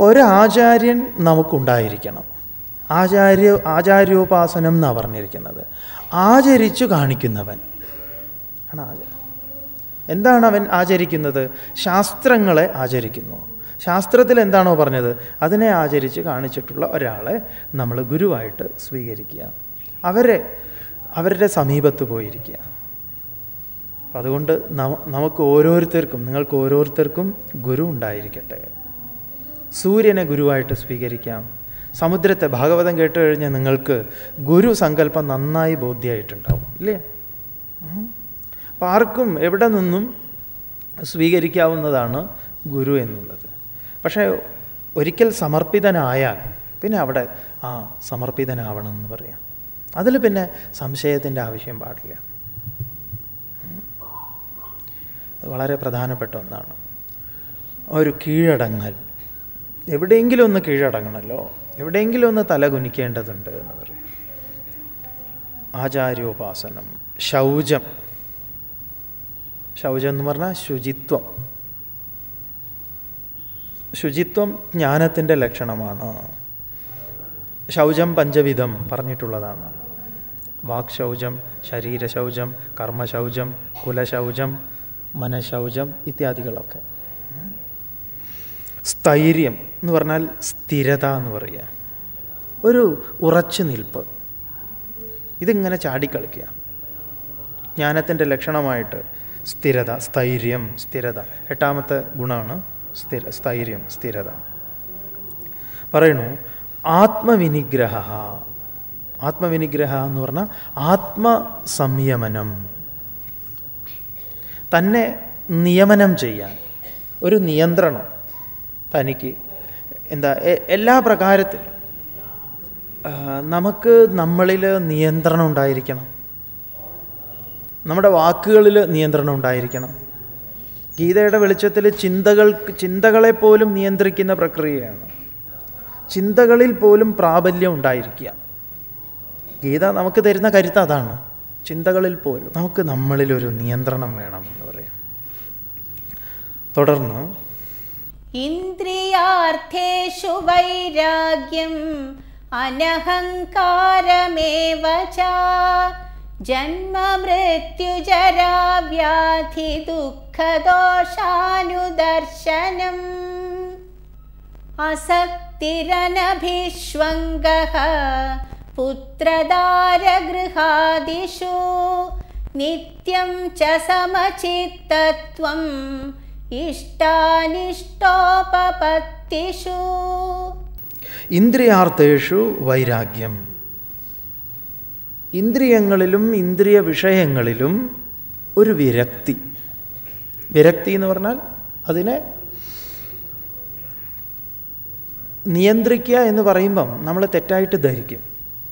ഒരാചാര്യൻ നമുക്കുണ്ടായിരിക്കണം. ആചാര്യോപാസനം എന്നാണ് പറഞ്ഞിരിക്കുന്നത്. ആചരിച്ചു കാണിക്കുന്നവൻ ആണ് എന്താണ് അവൻ ആചരിക്കുന്നത്? ശാസ്ത്രങ്ങളെ ആചരിക്കുന്നു. ശാസ്ത്രത്തിൽ എന്താണോ പറഞ്ഞത് അതിനെ ആചരിച്ച് കാണിച്ചിട്ടുള്ള ഒരാളെ നമ്മൾ ഗുരുവായിട്ട് സ്വീകരിക്കുക, അവരുടെ സമീപത്ത് പോയിരിക്കുക. അതുകൊണ്ട് നമുക്ക് ഓരോരുത്തർക്കും, നിങ്ങൾക്ക് ഓരോരുത്തർക്കും ഗുരു ഉണ്ടായിരിക്കട്ടെ. സൂര്യനെ ഗുരുവായിട്ട് സ്വീകരിക്കാം. സമുദ്രത്തെ, ഭാഗവതം കേട്ട് കഴിഞ്ഞാൽ നിങ്ങൾക്ക് ഗുരു സങ്കല്പം നന്നായി ബോധ്യമായിട്ടുണ്ടാവും, ഇല്ലേ? അപ്പം ആർക്കും എവിടെ നിന്നും സ്വീകരിക്കാവുന്നതാണ് ഗുരു എന്നുള്ളത്. പക്ഷേ ഒരിക്കൽ സമർപ്പിതനായാൽ പിന്നെ അവിടെ സമർപ്പിതനാവണം എന്ന് പറയാം. അതിൽ പിന്നെ സംശയത്തിൻ്റെ ആവശ്യം പാടില്ല. അത് വളരെ പ്രധാനപ്പെട്ട ഒന്നാണ്. ഒരു കീഴടങ്ങൽ, എവിടെയെങ്കിലും ഒന്ന് കീഴടങ്ങണമല്ലോ, എവിടെയെങ്കിലും ഒന്ന് തല കുനിക്കേണ്ടതുണ്ട് എന്ന് പറയും. ആചാര്യോപാസനം. ശൗചം എന്ന് പറഞ്ഞാൽ ശുചിത്വം. ശുചിത്വം ജ്ഞാനത്തിൻ്റെ ലക്ഷണമാണ്. ശൗചം പഞ്ചവിധം പറഞ്ഞിട്ടുള്ളതാണ്. വാക്ശൗചം, ശരീരശൗചം, കർമ്മശൗചം, കുലശൗചം, മനഃശൗചം ഇത്യാദികളൊക്കെ. സ്ഥൈര്യം എന്ന് പറഞ്ഞാൽ സ്ഥിരത എന്ന് പറയുക, ഒരു ഉറച്ചു നിൽപ്പ്. ഇതിങ്ങനെ ചാടിക്കളിക്കുക. ജ്ഞാനത്തിൻ്റെ ലക്ഷണമായിട്ട് സ്ഥിരത, സ്ഥൈര്യം, സ്ഥിരത. 8ാമത്തെ ഗുണമാണ് സ്ഥൈര്യം, സ്ഥിരത. പറയണു ആത്മവിനിഗ്രഹ. ആത്മവിനിഗ്രഹ എന്ന് പറഞ്ഞാൽ ആത്മസംയമനം, തന്നെ നിയമനം ചെയ്യാൻ ഒരു നിയന്ത്രണം തനിക്ക്. എല്ലാ പ്രകാരത്തിലും നമുക്ക് നമ്മളിൽ നിയന്ത്രണം ഉണ്ടായിരിക്കണം. നമ്മുടെ വാക്കുകളിൽ നിയന്ത്രണം ഉണ്ടായിരിക്കണം. ഗീതയുടെ വെളിച്ചത്തിൽ ചിന്തകളെ പോലും നിയന്ത്രിക്കുന്ന പ്രക്രിയയാണ്. ചിന്തകളിൽ പോലും പ്രാബല്യം ഉണ്ടായിരിക്കുക. ഗീത നമുക്ക് തരുന്ന കരുത്ത് അതാണ്. ചിന്തകളിൽ പോലും നമുക്ക് നമ്മളിലൊരു നിയന്ത്രണം വേണം എന്ന് പറയാം. തുടർന്ന് ഇന്ദ്രിയാർത്ഥേഷു വൈരാഗ്യം അനഹങ്കാരമേവ ച ജന്മ മൃത്യുജരാ വ്യാധി ദുഃഖദോഷാനുദർശനം അസക്തിരനഭിഷ്വംഗഃ പുത്രദാരഗൃഹാദിഷു നിത്യം ച സമചിത്തത്വം ഇഷ്ടാനിഷ്ടോപപത്തിഷു. ഇന്ദ്രിയാർത്ഥേഷു വൈരാഗ്യം. ഇന്ദ്രിയങ്ങളിലും ഇന്ദ്രിയ വിഷയങ്ങളിലും ഒരു വിരക്തി. വിരക്തി എന്ന് പറഞ്ഞാൽ അതിനെ നിയന്ത്രിക്കുക എന്ന് പറയുമ്പം നമ്മൾ തെറ്റായിട്ട് ധരിക്കും.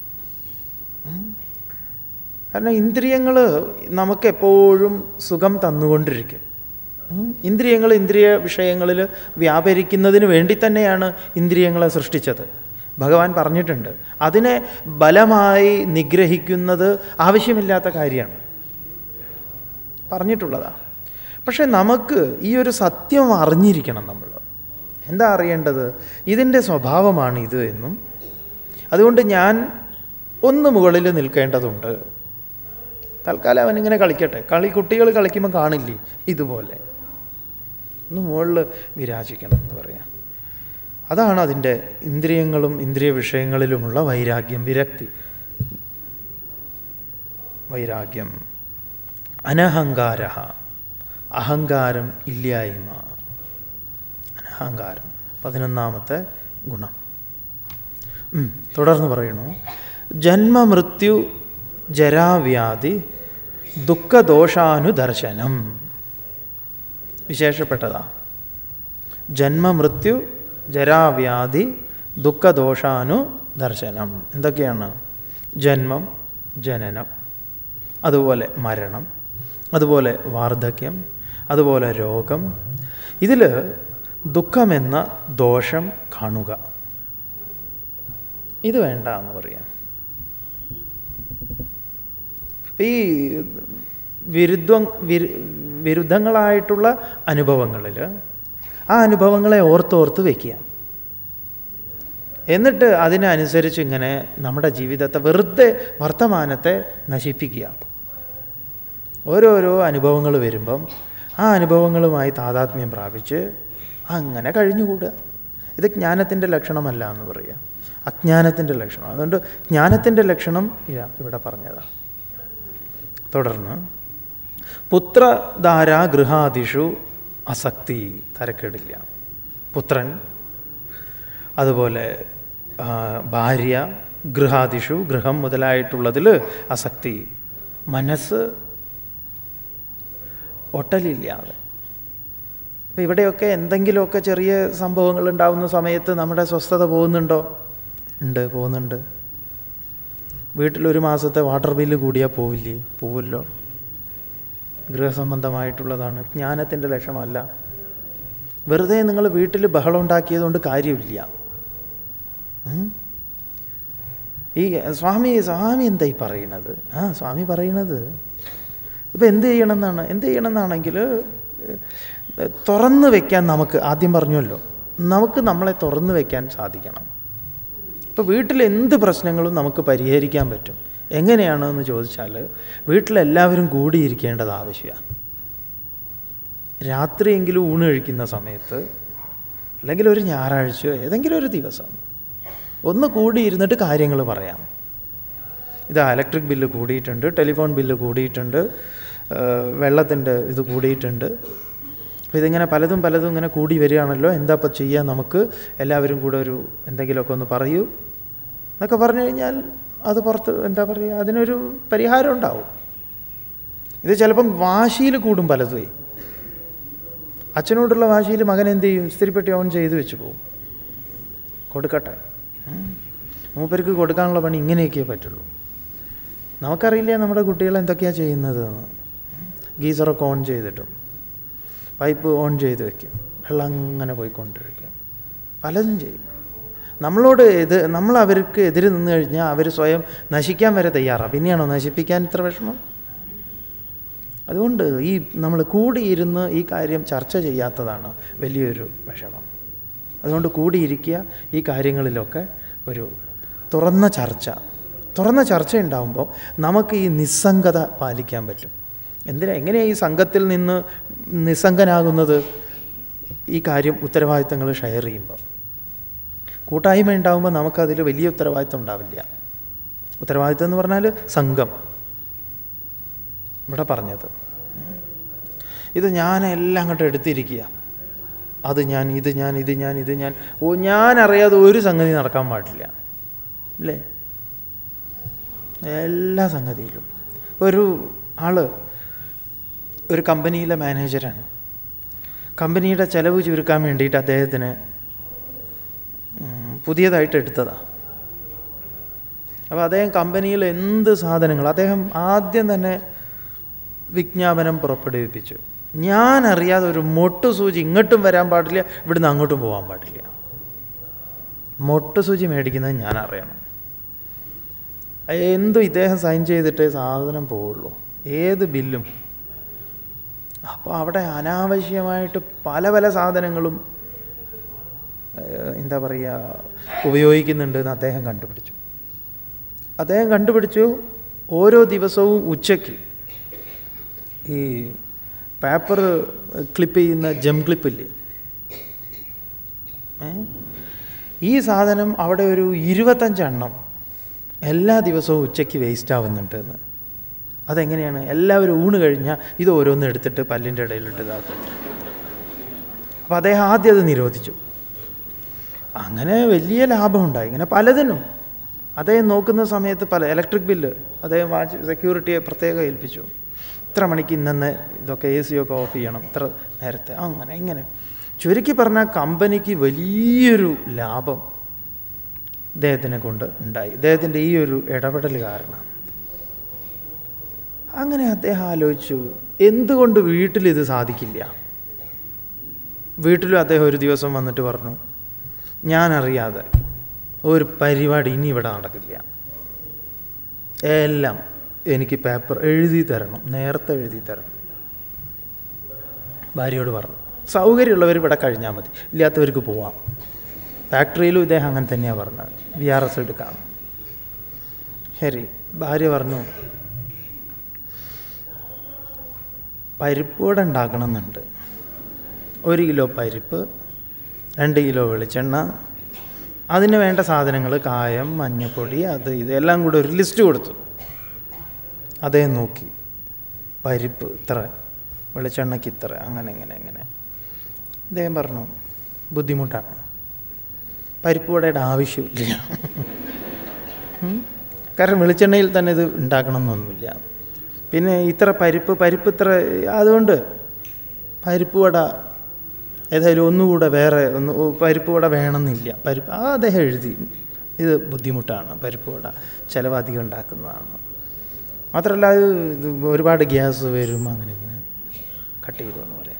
കാരണം ഇന്ദ്രിയങ്ങൾ നമുക്കെപ്പോഴും സുഖം തന്നുകൊണ്ടിരിക്കും. ഇന്ദ്രിയങ്ങൾ ഇന്ദ്രിയ വിഷയങ്ങളിൽ വ്യാപരിക്കുന്നതിന് വേണ്ടി തന്നെയാണ് ഇന്ദ്രിയങ്ങളെ സൃഷ്ടിച്ചത്. ഭഗവാൻ പറഞ്ഞിട്ടുണ്ട്, അതിനെ ബലമായി നിഗ്രഹിക്കുന്നത് ആവശ്യമില്ലാത്ത കാര്യമാണ്, പറഞ്ഞിട്ടുള്ളതാണ്. പക്ഷെ നമുക്ക് ഈ ഒരു സത്യം അറിഞ്ഞിരിക്കണം. നമ്മൾ എന്താ അറിയേണ്ടത്? ഇതിൻ്റെ സ്വഭാവമാണ് ഇത് എന്നും, അതുകൊണ്ട് ഞാൻ ഒന്ന് മുകളിൽ നിൽക്കേണ്ടതുണ്ട്. തൽക്കാലം അവനിങ്ങനെ കളിക്കട്ടെ. കുട്ടികൾ കളിക്കുമ്പോൾ കാണില്ലേ ഇതുപോലെ, ഒന്ന് മുകളിൽ വിരാജിക്കണം എന്ന് പറയാം. അതാണ് അതിൻ്റെ ഇന്ദ്രിയങ്ങളും ഇന്ദ്രിയ വിഷയങ്ങളിലുമുള്ള വൈരാഗ്യം, വിരക്തി. വൈരാഗ്യം. അനഹങ്കാര, അഹങ്കാരം ഇല്ലായ്മ. അനഹങ്കാരം 11ാമത്തെ ഗുണം. തുടർന്ന് പറയണു ജന്മമൃത്യു ജരാവ്യാധി ദുഃഖദോഷാനുദർശനം. വിശേഷപ്പെട്ടതാ. ജന്മമൃത്യു ജരാവ്യാധി ദുഃഖദോഷാനുദർശനം. എന്തൊക്കെയാണ്? ജന്മം, ജനനം, അതുപോലെ മരണം, അതുപോലെ വാർദ്ധക്യം, അതുപോലെ രോഗം. ഇതിൽ ദുഃഖമെന്ന ദോഷം കാണുക. ഇത് വേണ്ട എന്ന് പറയാം. ഈ വിരുദ്ധങ്ങളായിട്ടുള്ള അനുഭവങ്ങളിൽ ആ അനുഭവങ്ങളെ ഓർത്തോർത്ത് വയ്ക്കുക. എന്നിട്ട് അതിനനുസരിച്ച് ഇങ്ങനെ നമ്മുടെ ജീവിതത്തെ വെറുതെ വർത്തമാനത്തെ നശിപ്പിക്കുക. ഓരോരോ അനുഭവങ്ങൾ വരുമ്പം ആ അനുഭവങ്ങളുമായി താതാത്മ്യം പ്രാപിച്ച് അങ്ങനെ കഴിഞ്ഞുകൂടുക. ഇത് ജ്ഞാനത്തിൻ്റെ ലക്ഷണമല്ല എന്ന് പറയുക, അജ്ഞാനത്തിൻ്റെ ലക്ഷണം. അതുകൊണ്ട് ജ്ഞാനത്തിൻ്റെ ലക്ഷണം ഇവിടെ പറഞ്ഞതാണ്. തുടർന്ന് പുത്രധാര ഗൃഹാദിഷു അസക്തി, തരക്കേടില്ല. പുത്രൻ, അതുപോലെ ഭാര്യ, ഗൃഹാദിഷു, ഗൃഹം മുതലായിട്ടുള്ളതിൽ അസക്തി, മനസ്സ് ഒട്ടലില്ലാതെ. അപ്പം ഇവിടെയൊക്കെ എന്തെങ്കിലുമൊക്കെ ചെറിയ സംഭവങ്ങൾ ഉണ്ടാകുന്ന സമയത്ത് നമ്മുടെ സ്വസ്ഥത പോകുന്നുണ്ടോ? ഉണ്ട്, പോകുന്നുണ്ട്. വീട്ടിലൊരു മാസത്തെ വാട്ടർ ബില്ല് കൂടിയാൽ പോവില്ലേ? പോവില്ലോ. ഗൃഹസംബന്ധമായിട്ടുള്ളതാണ്, ജ്ഞാനത്തിൻ്റെ ലക്ഷണമല്ല. വെറുതെ നിങ്ങൾ വീട്ടിൽ ബഹളം ഉണ്ടാക്കിയതുകൊണ്ട് കാര്യമില്ല. ഈ സ്വാമി എന്തായി പറയണത്? സ്വാമി പറയണത് ഇപ്പം എന്ത് ചെയ്യണമെന്നാണെങ്കിൽ തുറന്ന് വയ്ക്കാൻ നമുക്ക്, ആദ്യം പറഞ്ഞല്ലോ, നമുക്ക് നമ്മളെ തുറന്ന് വയ്ക്കാൻ സാധിക്കണം. ഇപ്പോൾ വീട്ടിൽ എന്ത് പ്രശ്നങ്ങളും നമുക്ക് പരിഹരിക്കാൻ പറ്റും. എങ്ങനെയാണെന്ന് ചോദിച്ചാൽ വീട്ടിലെല്ലാവരും കൂടിയിരിക്കേണ്ടത് ആവശ്യമാണ്. രാത്രിയെങ്കിലും ഊണ് കഴിക്കുന്ന സമയത്ത്, അല്ലെങ്കിൽ ഒരു ഞായറാഴ്ചയോ ഏതെങ്കിലും ഒരു ദിവസം ഒന്ന് കൂടിയിരുന്നിട്ട് കാര്യങ്ങൾ പറയാം. ഇതാ ഇലക്ട്രിക് ബില്ല് കൂടിയിട്ടുണ്ട്, ടെലിഫോൺ ബില്ല് കൂടിയിട്ടുണ്ട്, വെള്ളത്തിൻ്റെ ഇത് കൂടിയിട്ടുണ്ട്. അപ്പോൾ ഇതിങ്ങനെ പലതും ഇങ്ങനെ കൂടി വരികയാണല്ലോ, എന്താ ഇപ്പം ചെയ്യാൻ? നമുക്ക് എല്ലാവരും കൂടെ ഒരു എന്തെങ്കിലുമൊക്കെ ഒന്ന് പറയൂ എന്നൊക്കെ പറഞ്ഞു കഴിഞ്ഞാൽ അത് പുറത്ത് എന്താ പറയുക, അതിനൊരു പരിഹാരം ഉണ്ടാവും. ഇത് ചിലപ്പം വാശിയിൽ കൂടും പലതും. അച്ഛനോടുള്ള വാശിയിൽ മകൻ എന്ത് ചെയ്യും? ഇസ്തിരിപ്പെട്ടി ഓൺ ചെയ്ത് വെച്ച് പോകും. കൊടുക്കട്ടെ, മൂപ്പർക്ക് കൊടുക്കാനുള്ള പണി ഇങ്ങനെയൊക്കെ പറ്റുള്ളൂ. നമുക്കറിയില്ല നമ്മുടെ കുട്ടികൾ എന്തൊക്കെയാണ് ചെയ്യുന്നതെന്ന്. ഗീസറൊക്കെ ഓൺ ചെയ്തിട്ടും പൈപ്പ് ഓൺ ചെയ്ത് വയ്ക്കും, വെള്ളം അങ്ങനെ പോയിക്കൊണ്ടിരിക്കും, പലതും ചെയ്യും. നമ്മൾ അവർക്ക് എതിര് നിന്ന് കഴിഞ്ഞാൽ അവർ സ്വയം നശിക്കാൻ വരെ തയ്യാറാണ്. പിന്നെയാണോ നശിപ്പിക്കാൻ ഇത്ര വിഷമം? അതുകൊണ്ട് നമ്മൾ കൂടിയിരുന്ന് ഈ കാര്യം ചർച്ച ചെയ്യാത്തതാണ് വലിയൊരു വിഷമം. അതുകൊണ്ട് കൂടിയിരിക്കുക, ഈ കാര്യങ്ങളിലൊക്കെ ഒരു തുറന്ന ചർച്ച ഉണ്ടാകുമ്പോൾ നമുക്ക് ഈ നിസ്സംഗത പാലിക്കാൻ പറ്റും. എങ്ങനെയാണ് ഈ സംഘത്തിൽ നിന്ന് നിസ്സംഗനാകുന്നത്? ഈ കാര്യം ഉത്തരവാദിത്തങ്ങൾ ഷെയർ ചെയ്യുമ്പോൾ. കൂട്ടായ്മ ഉണ്ടാകുമ്പോൾ നമുക്കതിൽ വലിയ ഉത്തരവാദിത്തം ഉണ്ടാവില്ല. ഉത്തരവാദിത്തം എന്ന് പറഞ്ഞാൽ സംഘം, ഇവിടെ പറഞ്ഞത് ഇത് ഞാനെല്ലാം അങ്ങോട്ട് എടുത്തിരിക്കുക, അത് ഞാൻ, ഇത് ഞാൻ. ഞാൻ അറിയാതെ ഒരു സംഗതി നടക്കാൻ പാടില്ല അല്ലേ? എല്ലാ സംഗതിയിലും. ഒരു ഒരു കമ്പനിയിലെ മാനേജറാണ്. കമ്പനിയുടെ ചെലവ് ചുരുക്കാൻ വേണ്ടിയിട്ട് അദ്ദേഹത്തിന് പുതിയതായിട്ട് എടുത്തതാണ്. അപ്പോൾ അദ്ദേഹം കമ്പനിയിൽ എന്ത് സാധനങ്ങൾ, അദ്ദേഹം ആദ്യം തന്നെ വിജ്ഞാപനം പുറപ്പെടുവിപ്പിച്ചു. ഞാൻ അറിയാതെ ഒരു മൊട്ട് സൂചി ഇങ്ങോട്ടും വരാൻ പാടില്ല, ഇവിടുന്ന് അങ്ങോട്ടും പോകാൻ പാടില്ല. മൊട്ട് സൂചി മേടിക്കുന്നത് ഞാൻ അറിയണം. എന്തും ഇദ്ദേഹം സൈൻ ചെയ്തിട്ടേ സാധനം പോവുള്ളൂ, ഏത് ബില്ലും. അപ്പോൾ അവിടെ അനാവശ്യമായിട്ട് പല സാധനങ്ങളും എന്താ പറയുക ഉപയോഗിക്കുന്നുണ്ടെന്ന് അദ്ദേഹം കണ്ടുപിടിച്ചു. ഓരോ ദിവസവും ഉച്ചയ്ക്ക് ഈ പേപ്പർ ക്ലിപ്പ് ചെയ്യുന്ന ജം ക്ലിപ്പില്ലേ, ഈ സാധനം അവിടെ ഒരു 25 എണ്ണം എല്ലാ ദിവസവും ഉച്ചയ്ക്ക് വേസ്റ്റ് ആവുന്നുണ്ടെന്ന്. അതെങ്ങനെയാണ്? എല്ലാവരും ഊണ് കഴിഞ്ഞാൽ ഇത് ഓരോന്ന് എടുത്തിട്ട് പല്ലിൻ്റെ ഇടയിലിട്ട് ഇതാക്കും. അപ്പോൾ അദ്ദേഹം ആദ്യം അത് നിരോധിച്ചു. അങ്ങനെ വലിയ ലാഭമുണ്ടായി. ഇങ്ങനെ പലതിനും അദ്ദേഹം നോക്കുന്ന സമയത്ത് ഇലക്ട്രിക് ബില്ല് അദ്ദേഹം സെക്യൂരിറ്റിയെ പ്രത്യേകം ഏൽപ്പിച്ചു. ഇത്ര മണിക്ക് ഇന്നെ ഇതൊക്കെ AC ഒക്കെ ഓഫ് ചെയ്യണം, ഇത്ര നേരത്തെ, അങ്ങനെ ഇങ്ങനെ. ചുരുക്കി പറഞ്ഞാൽ കമ്പനിക്ക് വലിയൊരു ലാഭം ഇദ്ദേഹത്തിനെ കൊണ്ട് ഉണ്ടായി, ഇദ്ദേഹത്തിൻ്റെ ഈ ഒരു ഇടപെടൽ കാരണം. അങ്ങനെ അദ്ദേഹം ആലോചിച്ചു, എന്തുകൊണ്ട് വീട്ടിലിത് സാധിക്കില്ല? വീട്ടിലും അദ്ദേഹം ഒരു ദിവസം വന്നിട്ട് പറഞ്ഞു, ഞാനറിയാതെ ഒരു പരിപാടി ഇനി ഇവിടെ നടക്കില്ല, എല്ലാം എനിക്ക് പേപ്പർ എഴുതി തരണം, നേരത്തെ എഴുതി തരണം. ഭാര്യയോട് പറഞ്ഞു, സൗകര്യമുള്ളവർ ഇവിടെ കഴിഞ്ഞാൽ മതി, ഇല്ലാത്തവർക്ക് പോവാം. ഫാക്ടറിയിലും ഇദ്ദേഹം അങ്ങനെ തന്നെയാണ് പറഞ്ഞത്, VRS എടുക്കാം. ശരി, ഭാര്യ പറഞ്ഞു പരിപ്പ് വട ഉണ്ടാക്കണം എന്നുണ്ട്. 1 കിലോ പരിപ്പ്, 2 കിലോ വെളിച്ചെണ്ണ, അതിന് വേണ്ട സാധനങ്ങൾ കായം, മഞ്ഞൾപ്പൊടി, അത് ഇതെല്ലാം കൂടെ ഒരു ലിസ്റ്റ് കൊടുത്തു. അദ്ദേഹം നോക്കി, പരിപ്പ് ഇത്ര, വെളിച്ചെണ്ണയ്ക്ക് ഇത്ര, അങ്ങനെ ഇങ്ങനെ ഇങ്ങനെ. അദ്ദേഹം പറഞ്ഞു ബുദ്ധിമുട്ടാണ്, പരിപ്പ് വടയുടെ ആവശ്യമില്ല. കാരണം വെളിച്ചെണ്ണയിൽ തന്നെ ഇത് ഉണ്ടാക്കണമെന്നൊന്നുമില്ല. പിന്നെ ഇത്ര പരിപ്പ് ഇത്ര, അതുകൊണ്ട് പരിപ്പ് വട ഏതായാലും ഒന്നുകൂടെ വേറെ പരിപ്പ് വട വേണമെന്നില്ല. അദ്ദേഹം എഴുതി, ഇത് ബുദ്ധിമുട്ടാണ്, പരിപ്പ് വട ചിലവധികം ഉണ്ടാക്കുന്നതാണ്, മാത്രമല്ല ഇത് ഒരുപാട് ഗ്യാസ് വരും, അങ്ങനെ ഇങ്ങനെ കട്ട് ചെയ്തു എന്ന് പറയാം.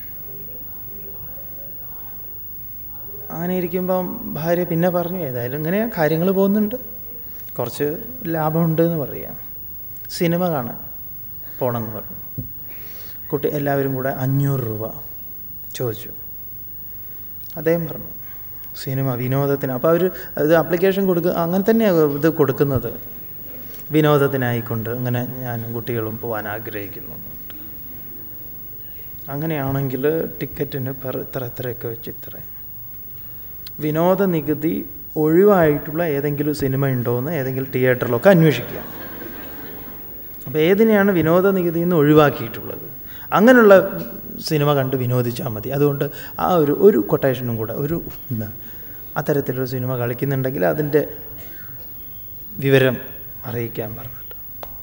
അങ്ങനെ ഇരിക്കുമ്പം ഭാര്യ പിന്നെ പറഞ്ഞു, ഏതായാലും ഇങ്ങനെ കാര്യങ്ങൾ പോകുന്നുണ്ട്, കുറച്ച് ലാഭമുണ്ട് എന്ന് പറയാം, സിനിമ കാണാൻ പോകണമെന്ന് പറഞ്ഞു. കുട്ടി എല്ലാവരും കൂടെ 500 രൂപ ചോദിച്ചു. അദ്ദേഹം പറഞ്ഞു സിനിമ വിനോദത്തിന്. അപ്പോൾ അവർ ഇത് ആപ്ലിക്കേഷൻ അങ്ങനെ തന്നെയാണ് ഇത് കൊടുക്കുന്നത്, വിനോദത്തിനായിക്കൊണ്ട് അങ്ങനെ ഞാനും കുട്ടികളും പോകാൻ ആഗ്രഹിക്കുന്നു. അങ്ങനെയാണെങ്കിൽ ടിക്കറ്റിന് ഇത്രയൊക്കെ വെച്ച് ഇത്ര. വിനോദ നികുതി ഒഴിവായിട്ടുള്ള ഏതെങ്കിലും സിനിമ ഉണ്ടോയെന്ന് ഏതെങ്കിലും തിയേറ്ററിലൊക്കെ അന്വേഷിക്കുക. അപ്പോൾ ഏതിനെയാണ് വിനോദ നികുതിയിൽ നിന്ന് ഒഴിവാക്കിയിട്ടുള്ളത്, അങ്ങനെയുള്ള സിനിമ കണ്ട് വിനോദിച്ചാൽ മതി. അതുകൊണ്ട് ആ ഒരു കൊട്ടേഷനും കൂടെ, അത്തരത്തിലൊരു സിനിമ കളിക്കുന്നുണ്ടെങ്കിൽ അതിൻ്റെ വിവരം അറിയിക്കാൻ പറഞ്ഞിട്ട്.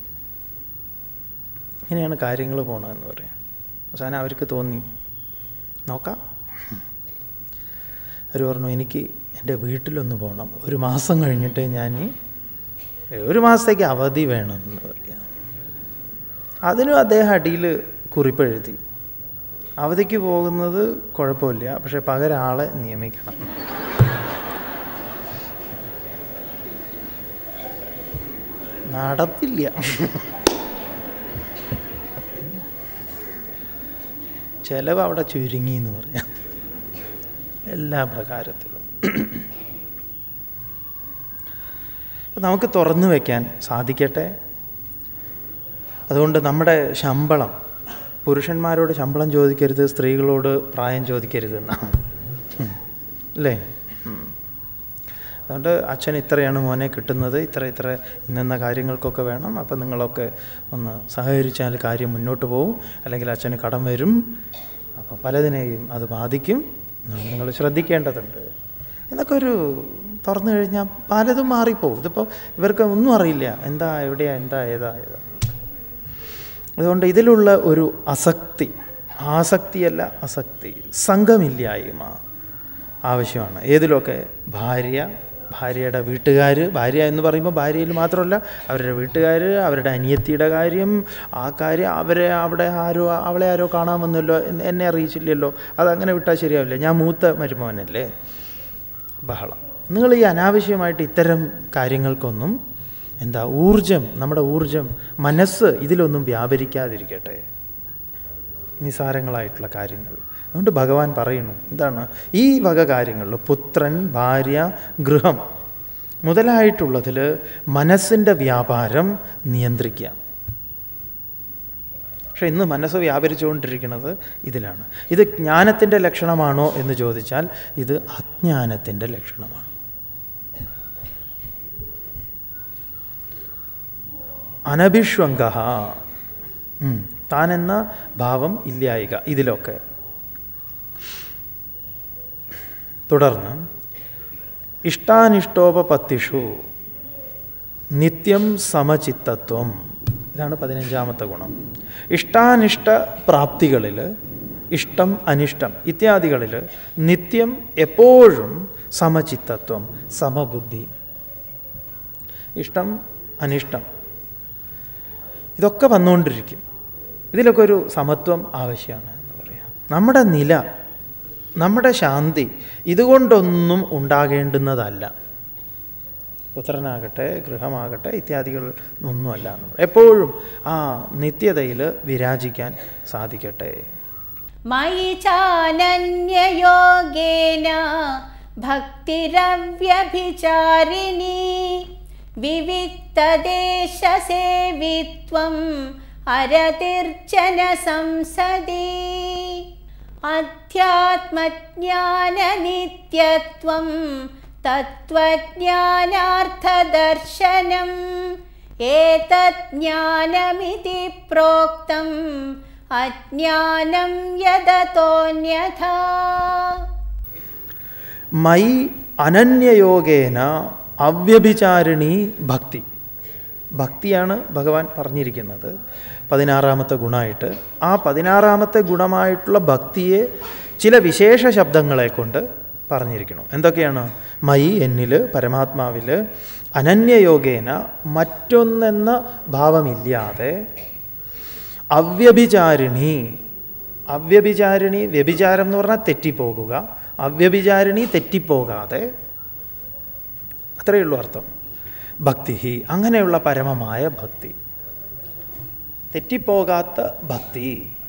ഇങ്ങനെയാണ് കാര്യങ്ങൾ പോകണമെന്ന് പറയാം. അവസാനം അവർക്ക് തോന്നി നോക്കാം. അവർ പറഞ്ഞു എനിക്ക് എൻ്റെ വീട്ടിലൊന്ന് പോകണം, 1 മാസം കഴിഞ്ഞിട്ട് ഞാൻ 1 മാസത്തേക്ക് അവധി വേണമെന്ന് പറയാം. അതിനും അദ്ദേഹം അടിയിൽ കുറിപ്പെഴുതി, അവധിക്ക് പോകുന്നത് കുഴപ്പമില്ല, പക്ഷെ പകരം ആളെ നിയമിക്കണം. നടപ്പില്ല. ചെലവ് അവിടെ ചുരുങ്ങി എന്ന് പറയാം, എല്ലാ പ്രകാരത്തിലും. നമുക്ക് തുറന്നു വയ്ക്കാൻ സാധിക്കട്ടെ. അതുകൊണ്ട് നമ്മുടെ ശമ്പളം, പുരുഷന്മാരോട് ശമ്പളം ചോദിക്കരുത്, സ്ത്രീകളോട് പ്രായം ചോദിക്കരുത് എന്നാണ്, അല്ലേ? അതുകൊണ്ട് അച്ഛൻ ഇത്രയാണ് മോനെ കിട്ടുന്നത്, ഇത്ര ഇന്ന കാര്യങ്ങൾക്കൊക്കെ വേണം, അപ്പം നിങ്ങളൊക്കെ ഒന്ന് സഹകരിച്ചാൽ കാര്യം മുന്നോട്ട് പോകും, അല്ലെങ്കിൽ അച്ഛന് കടം വരും, അപ്പം പലതിനെയും അത് ബാധിക്കും, നിങ്ങൾ ശ്രദ്ധിക്കേണ്ടതുണ്ട് എന്നൊക്കെ തുറന്നു കഴിഞ്ഞാൽ പലതും മാറിപ്പോവും. ഇതിപ്പോൾ ഇവർക്ക് ഒന്നും അറിയില്ല, എന്താ എവിടെയാ, എന്താ ഏതാ. അതുകൊണ്ട് ഇതിലുള്ള ഒരു ആസക്തിയല്ല അസക്തി, സംഘമില്ലായ്മ ആവശ്യമാണ്. ഏതിലൊക്കെ ഭാര്യയുടെ വീട്ടുകാർ, ഭാര്യ എന്ന് പറയുമ്പോൾ ഭാര്യയിൽ മാത്രമല്ല, അവരുടെ വീട്ടുകാർ, അവരുടെ അനിയത്തിയുടെ കാര്യം, ആ കാര്യം, അവളെ ആരോ കാണാൻ വന്നല്ലോ, എന്നെ അറിയിച്ചില്ലല്ലോ, അതങ്ങനെ വിട്ടാൽ ശരിയാവില്ല, ഞാൻ മൂത്ത മരുമോനല്ലേ, ബഹളം. നിങ്ങൾ ഈ അനാവശ്യമായിട്ട് ഇത്തരം കാര്യങ്ങൾക്കൊന്നും നമ്മുടെ ഊർജം, മനസ്സ് ഇതിലൊന്നും വ്യാപരിക്കാതിരിക്കട്ടെ, നിസാരങ്ങളായിട്ടുള്ള കാര്യങ്ങൾ. അതുകൊണ്ട് ഭഗവാൻ പറയുന്നു എന്താണ്, ഈ വക കാര്യങ്ങളിൽ പുത്രൻ, ഭാര്യ, ഗൃഹം മുതലായിട്ടുള്ളതിൽ മനസ്സിൻ്റെ വ്യാപാരം നിയന്ത്രിക്കുക. പക്ഷെ ഇന്ന് മനസ്സ് വ്യാപരിച്ചുകൊണ്ടിരിക്കുന്നത് ഇതിലാണ്. ഇത് ജ്ഞാനത്തിൻ്റെ ലക്ഷണമാണോ എന്ന് ചോദിച്ചാൽ ഇത് അജ്ഞാനത്തിൻ്റെ ലക്ഷണമാണ്. അനഭിഷ്വംഗ, താനെന്ന ഭാവം ഇല്ലായിക ഇതിലൊക്കെ. തുടർന്ന് ഇഷ്ടാനിഷ്ടോപപത്തിഷു നിത്യം സമചിത്തത്വം, ഇതാണ് 15ാമത്തെ ഗുണം. ഇഷ്ടാനിഷ്ട പ്രാപ്തികളിൽ, ഇഷ്ടം അനിഷ്ടം ഇത്യാദികളിൽ നിത്യം എപ്പോഴും സമചിത്തത്വം, സമബുദ്ധി. ഇഷ്ടം അനിഷ്ടം ഇതൊക്കെ വന്നുകൊണ്ടിരിക്കും, ഇതിലൊക്കെ ഒരു സമത്വം ആവശ്യമാണ് എന്ന് പറയാം. നമ്മുടെ നില, നമ്മുടെ ശാന്തി ഇതുകൊണ്ടൊന്നും ഉണ്ടാകേണ്ടുന്നതല്ല. പുത്രനാകട്ടെ, ഗൃഹമാകട്ടെ ഇത്യാദികൾ ഒന്നുമല്ല. എപ്പോഴും ആ നിത്യതയിൽ വിരാജിക്കാൻ സാധിക്കട്ടെ. മയി ചാനന്യയോഗേന ഭക്തിരവ്യഭിചാരിണീ വിവിക്തദേശസേവിത്വം അരതിർജന സംസദി അധ്യാത്മജ്ഞാനനിത്യത്വം തത്വജ്ഞാനാർത്ഥദർശനം ഏതത് ജ്ഞാനമിതി പ്രോക്തം അജ്ഞാനം യദതോന്യഥാ. മയി അനന്യയോഗേന അവ്യഭിചാരിണീ ഭക്തി. ഭക്തിയാണ് ഭഗവാൻ പറഞ്ഞിരിക്കുന്നത് 16ാമത്തെ ഗുണമായിട്ട്. ആ 16ാമത്തെ ഗുണമായിട്ടുള്ള ഭക്തിയെ ചില വിശേഷ ശബ്ദങ്ങളെ കൊണ്ട് പറഞ്ഞിരിക്കണം. എന്തൊക്കെയാണ്? മയി, എന്നിൽ, പരമാത്മാവിൽ, അനന്യയോഗേന, മറ്റൊന്നെന്ന ഭാവമില്ലാതെ, അവ്യഭിചാരിണി. അവ്യഭിചാരിണി, വ്യഭിചാരം എന്ന് പറഞ്ഞാൽ തെറ്റിപ്പോകുക. അവ്യഭിചാരിണി, തെറ്റിപ്പോകാതെ, അത്രയേ ഉള്ളൂ അർത്ഥം. ഭക്തി, അങ്ങനെയുള്ള പരമമായ ഭക്തി, തെറ്റിപ്പോകാത്ത ഭക്തി.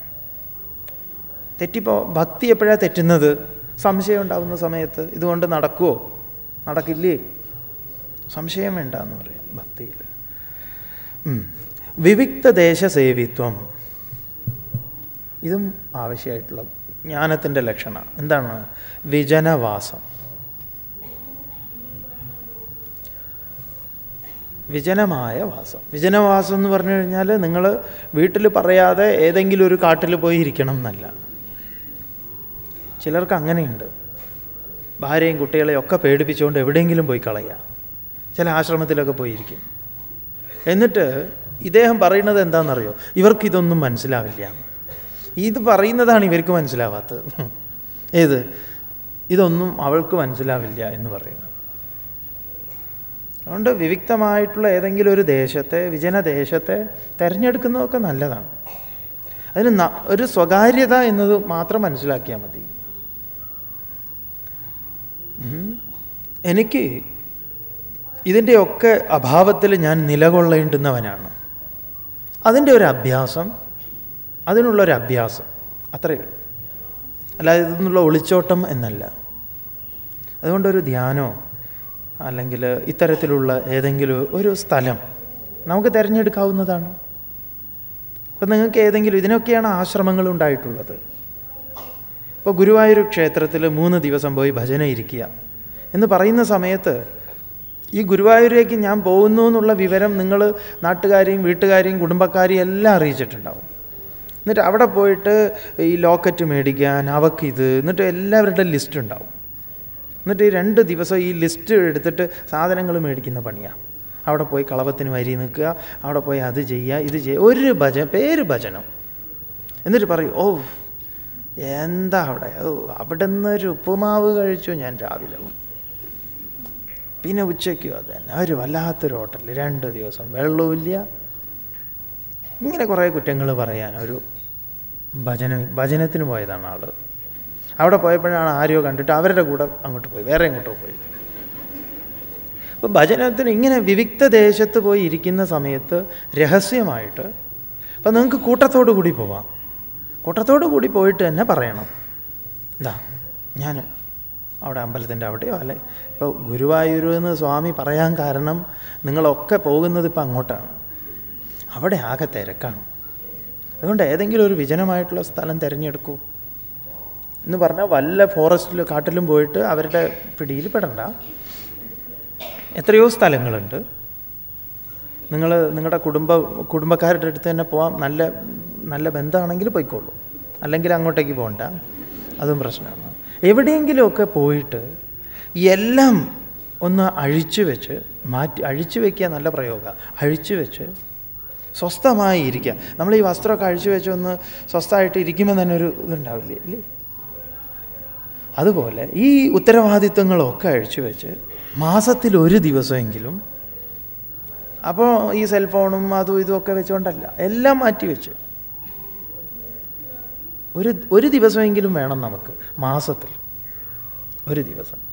ഭക്തി എപ്പോഴാണ് തെറ്റുന്നത്? സംശയം ഉണ്ടാകുന്ന സമയത്ത്. ഇതുകൊണ്ട് നടക്കുമോ, നടക്കില്ലേ, സംശയം വേണ്ട എന്ന് പറയാം ഭക്തിയിൽ. വിവിക്ത ദേശസേവിത്വം, ഇതും ആവശ്യമായിട്ടുള്ള ജ്ഞാനത്തിൻ്റെ ലക്ഷണം. എന്താണ്? വിജനവാസം. വിജനമായ വാസം. വിജനവാസം എന്ന് പറഞ്ഞു കഴിഞ്ഞാൽ നിങ്ങൾ വീട്ടിൽ പറയാതെ ഏതെങ്കിലും ഒരു കാട്ടിൽ പോയി ഇരിക്കണം എന്നല്ല. ചിലർക്ക് അങ്ങനെയുണ്ട്. ഭാര്യയും കുട്ടികളെയും ഒക്കെ പേടിപ്പിച്ചുകൊണ്ട് എവിടെയെങ്കിലും പോയി കളയുക. ചില ആശ്രമത്തിലൊക്കെ പോയിരിക്കും. എന്നിട്ട് ഇദ്ദേഹം പറയുന്നത് എന്താണെന്നറിയോ? ഇവർക്കിതൊന്നും മനസ്സിലാവില്ല. ഇത് പറയുന്നതാണ് ഇവർക്ക് മനസ്സിലാവാത്തത്. ഏത്? ഇതൊന്നും അവൾക്ക് മനസ്സിലാവില്ല എന്ന് പറയുന്നത്. അതുകൊണ്ട് വിവിക്തമായിട്ടുള്ള ഏതെങ്കിലും ഒരു ദേശത്തെ, വിജനദേശത്തെ തിരഞ്ഞെടുക്കുന്നതൊക്കെ നല്ലതാണ്. അതിന് ഒരു സ്വകാര്യത എന്നത് മാത്രം മനസ്സിലാക്കിയാൽ മതി. എനിക്ക് ഇതിൻ്റെയൊക്കെ അഭാവത്തിൽ ഞാൻ നിലകൊള്ളേണ്ടുന്നവനാണ്. അതിൻ്റെ ഒരു അഭ്യാസം, അതിനുള്ളൊരു അഭ്യാസം, അത്രയേ ഉള്ളൂ. അല്ലാതെ ഇതിനുള്ള ഒളിച്ചോട്ടം എന്നല്ല. അതുകൊണ്ടൊരു ധ്യാനമോ അല്ലെങ്കിൽ ഇത്തരത്തിലുള്ള ഏതെങ്കിലും ഒരു സ്ഥലം നമുക്ക് തിരഞ്ഞെടുക്കാവുന്നതാണ്. അപ്പം നിങ്ങൾക്ക് ഏതെങ്കിലും, ഇതിനൊക്കെയാണ് ആശ്രമങ്ങൾ ഉണ്ടായിട്ടുള്ളത്. ഇപ്പോൾ ഗുരുവായൂർ ക്ഷേത്രത്തിൽ 3 ദിവസം പോയി ഭജന ഇരിക്കുക എന്ന് പറയുന്ന സമയത്ത് ഈ ഗുരുവായൂരേക്ക് ഞാൻ പോകുന്നു എന്നുള്ള വിവരം നിങ്ങൾ നാട്ടുകാരെയും വീട്ടുകാരെയും കുടുംബക്കാരെയും എല്ലാം അറിയിച്ചിട്ടുണ്ടാവും. എന്നിട്ട് അവിടെ പോയിട്ട് ഈ ലോക്കറ്റ് മേടിക്കാൻ അവക്കിത്, എന്നിട്ട് എല്ലാവരുടെ ലിസ്റ്റ് ഉണ്ടാവും. എന്നിട്ട് ഈ 2 ദിവസം ഈ ലിസ്റ്റ് എടുത്തിട്ട് സാധനങ്ങൾ മേടിക്കുന്ന പണിയാണ്. അവിടെ പോയി കളവത്തിന് വരി നിൽക്കുക, അവിടെ പോയി അത് ചെയ്യുക, ഇത് ചെയ്യുക, ഒരു പേര് ഭജനം. എന്നിട്ട് പറയും, ഓ എന്താ അവിടെ, അവിടെ നിന്നൊരു ഉപ്പുമാവ് കഴിച്ചു ഞാൻ രാവിലെ, പിന്നെ ഉച്ചയ്ക്കും അത് തന്നെ, ഒരു വല്ലാത്തൊരു ഹോട്ടലിൽ 2 ദിവസം വെള്ളവുമില്ല. ഇങ്ങനെ കുറേ കുറ്റങ്ങൾ പറയാൻ ഒരു ഭജനത്തിന് പോയതാണ് ആൾ. അവിടെ പോയപ്പോഴാണ് ആരെയോ കണ്ടിട്ട് അവരുടെ കൂടെ അങ്ങോട്ട് പോയി, വേറെ എങ്ങോട്ടോ പോയി. അപ്പോൾ ഭജനത്തിന് ഇങ്ങനെ വിവിക്ത ദേശത്ത് പോയി ഇരിക്കുന്ന സമയത്ത് രഹസ്യമായിട്ട്, അപ്പം നിങ്ങൾക്ക് കൂട്ടത്തോടു കൂടി പോവാം. കൂട്ടത്തോടു കൂടി പോയിട്ട് തന്നെ പറയണം, എന്താ ഞാൻ അവിടെ അമ്പലത്തിൻ്റെ അവിടെയോ അല്ലെ. ഇപ്പോൾ ഗുരുവായൂർ എന്ന് സ്വാമി പറയാൻ കാരണം നിങ്ങളൊക്കെ പോകുന്നത് ഇപ്പം അങ്ങോട്ടാണ്, അവിടെ ആകെ തിരക്കാണ്. അതുകൊണ്ട് ഏതെങ്കിലും ഒരു വിജനമായിട്ടുള്ള സ്ഥലം തിരഞ്ഞെടുക്കൂ എന്ന് പറഞ്ഞാൽ വല്ല ഫോറസ്റ്റിലും കാട്ടിലും പോയിട്ട് അവരുടെ പിടിയിൽ പെടണ്ട. എത്രയോ സ്ഥലങ്ങളുണ്ട്. നിങ്ങൾ നിങ്ങളുടെ കുടുംബക്കാരുടെ അടുത്ത് തന്നെ പോവാം. നല്ല ബന്ധമാണെങ്കിൽ പോയിക്കോളൂ, അല്ലെങ്കിൽ അങ്ങോട്ടേക്ക് പോകണ്ട, അതും പ്രശ്നമാണ്. എവിടെയെങ്കിലുമൊക്കെ പോയിട്ട് എല്ലാം ഒന്ന് അഴിച്ചു വെച്ച് അഴിച്ചു വയ്ക്കുക, നല്ല പ്രയോഗം, അഴിച്ചു വെച്ച് സ്വസ്ഥമായി ഇരിക്കുക. നമ്മൾ ഈ വസ്ത്രമൊക്കെ അഴിച്ചു വെച്ച് ഒന്ന് സ്വസ്ഥമായിട്ട് ഇരിക്കുമ്പോൾ തന്നെ ഒരു ഇതുണ്ടാവില്ലേ അല്ലേ? അതുപോലെ ഈ ഉത്തരവാദിത്വങ്ങളൊക്കെ അഴിച്ചു വെച്ച് മാസത്തിൽ 1 ദിവസമെങ്കിലും, അപ്പോൾ ഈ സെൽഫോണും അതും ഇതുമൊക്കെ വെച്ചുകൊണ്ടല്ല, എല്ലാം മാറ്റി വെച്ച് ഒരു ദിവസമെങ്കിലും വേണം നമുക്ക്, മാസത്തിൽ 1 ദിവസം.